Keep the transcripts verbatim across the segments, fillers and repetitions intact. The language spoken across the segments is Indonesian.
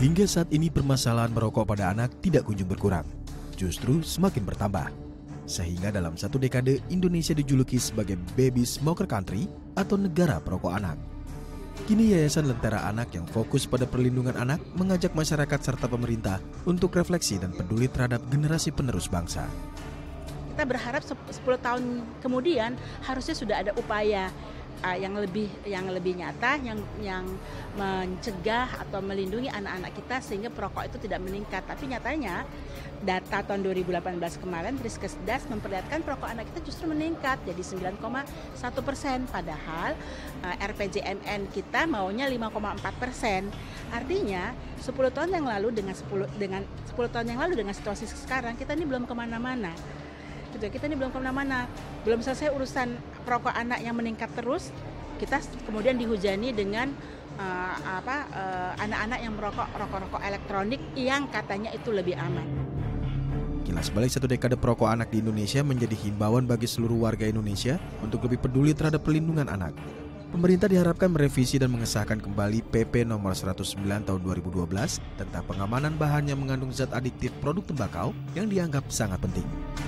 Hingga saat ini permasalahan merokok pada anak tidak kunjung berkurang, justru semakin bertambah. Sehingga dalam satu dekade Indonesia dijuluki sebagai baby smoker country atau negara perokok anak. Kini Yayasan Lentera Anak yang fokus pada perlindungan anak mengajak masyarakat serta pemerintah untuk refleksi dan peduli terhadap generasi penerus bangsa. Kita berharap sepuluh tahun kemudian harusnya sudah ada upaya uh, yang lebih yang lebih nyata yang yang mencegah atau melindungi anak-anak kita sehingga perokok itu tidak meningkat. Tapi nyatanya data tahun dua ribu delapan belas kemarin Riskesdas memperlihatkan perokok anak kita justru meningkat jadi sembilan koma satu persen, padahal uh, R P J M N kita maunya lima koma empat persen. Artinya sepuluh tahun yang lalu dengan sepuluh dengan sepuluh tahun yang lalu dengan situasi sekarang kita ini belum kemana-mana. Gitu, kita ini belum kemana-mana, belum selesai urusan perokok anak yang meningkat terus, kita kemudian dihujani dengan uh, apa uh, anak-anak yang merokok rokok-rokok elektronik yang katanya itu lebih aman. Kilas balik satu dekade perokok anak di Indonesia menjadi himbauan bagi seluruh warga Indonesia untuk lebih peduli terhadap perlindungan anak. Pemerintah diharapkan merevisi dan mengesahkan kembali P P nomor seratus sembilan tahun dua ribu dua belas tentang pengamanan bahan yang mengandung zat adiktif produk tembakau yang dianggap sangat penting.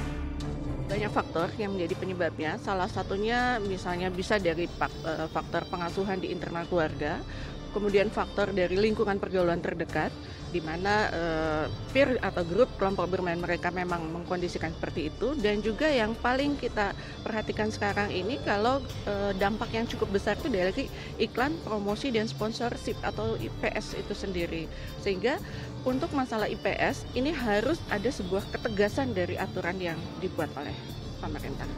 Banyak faktor yang menjadi penyebabnya, salah satunya misalnya bisa dari faktor pengasuhan di internal keluarga, kemudian faktor dari lingkungan pergaulan terdekat, di mana uh, peer atau grup kelompok bermain mereka memang mengkondisikan seperti itu, dan juga yang paling kita perhatikan sekarang ini kalau uh, dampak yang cukup besar itu dari iklan, promosi, dan sponsorship atau I P S itu sendiri. Sehingga untuk masalah I P S ini harus ada sebuah ketegasan dari aturan yang dibuat oleh pemerintah.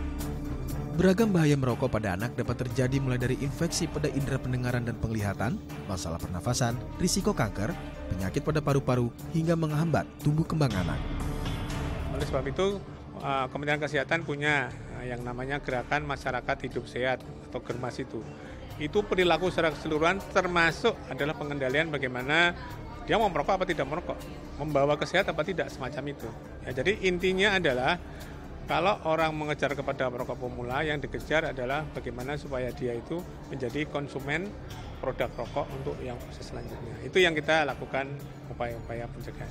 Beragam bahaya merokok pada anak dapat terjadi mulai dari infeksi pada indera pendengaran dan penglihatan, masalah pernafasan, risiko kanker, penyakit pada paru-paru, hingga menghambat tumbuh kembang anak. Oleh sebab itu, Kementerian Kesehatan punya yang namanya Gerakan Masyarakat Hidup Sehat atau Germas itu. Itu perilaku secara keseluruhan termasuk adalah pengendalian bagaimana dia mau merokok apa tidak merokok, membawa ke sehat apa tidak, semacam itu. Ya, jadi intinya adalah kalau orang mengejar kepada perokok pemula, yang dikejar adalah bagaimana supaya dia itu menjadi konsumen produk rokok untuk yang proses selanjutnya. Itu yang kita lakukan upaya-upaya pencegahan.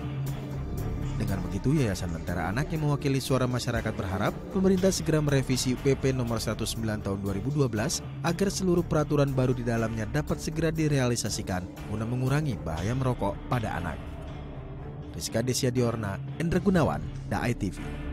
Dengan begitu, Yayasan Lentera Anak yang mewakili suara masyarakat berharap pemerintah segera merevisi P P nomor seratus sembilan tahun dua ribu dua belas agar seluruh peraturan baru di dalamnya dapat segera direalisasikan guna mengurangi bahaya merokok pada anak. Rizka Desia Diorna, Endra Gunawan, D A I T V.